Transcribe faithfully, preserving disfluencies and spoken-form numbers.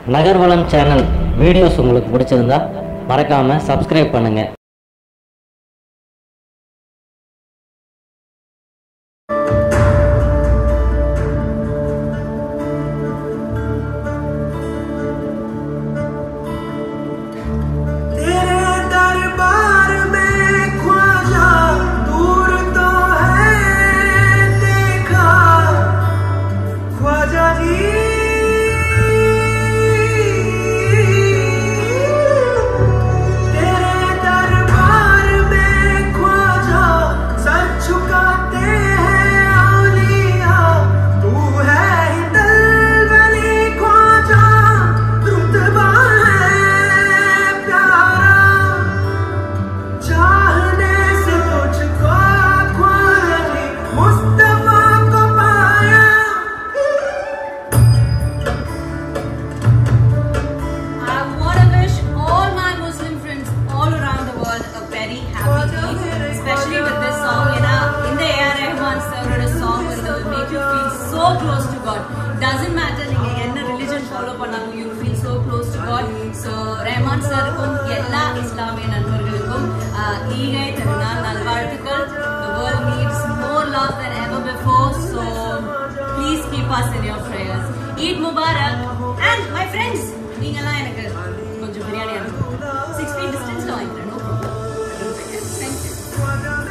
நகர்வலம் channel videos உங்களுக்கு பிடிச்சிருந்தா மறக்காம சப்ஸ்கிரைப் பண்ணுங்க. Especially with this song, you know, in the A R Rahman sir wrote a song where it will make you feel so close to God. Doesn't matter நீங்க என்ன religion follow பண்ணாலும் you feel so close to God. So Rahman sir க்கும் எல்லா இஸ்லாமிய நண்பர்களுக்கும் ஈகை திருநாள் நல்வாழ்த்துக்கள். The world needs more love than ever before. So please keep us in your prayers. Eid Mubarak. And my friends, நீங்கலாம் எனக்கு கொஞ்சம் பிரியாணி அனுப்புங்க. six feet distance ல வாங்கிக்கிறேன். No problem. Thank you.